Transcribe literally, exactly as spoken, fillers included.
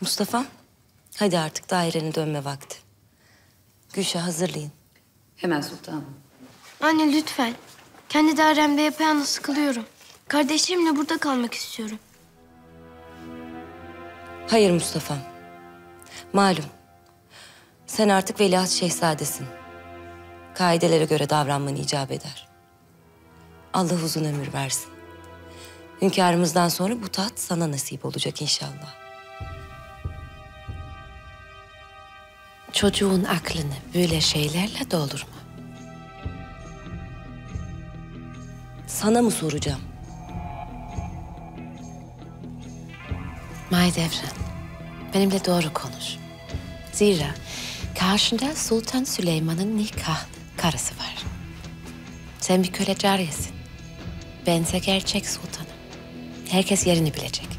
Mustafa, hadi artık dairene dönme vakti. Gülşah hazırlayın. Hemen sultanım. Anne lütfen. Kendi dairemde yapayalnız sıkılıyorum. Kardeşlerimle burada kalmak istiyorum. Hayır Mustafa. Malum, sen artık veliaht şehzadesin. Kaidelere göre davranman icap eder. Allah uzun ömür versin. Hünkârımızdan sonra bu taht sana nasip olacak inşallah. Çocuğun aklını böyle şeylerle doldurma. Sana mı soracağım? Mahidevran, benimle doğru konuş. Zira karşında Sultan Süleyman'ın nikah karısı var. Sen bir köle cariyesin. Bense gerçek sultanım. Herkes yerini bilecek.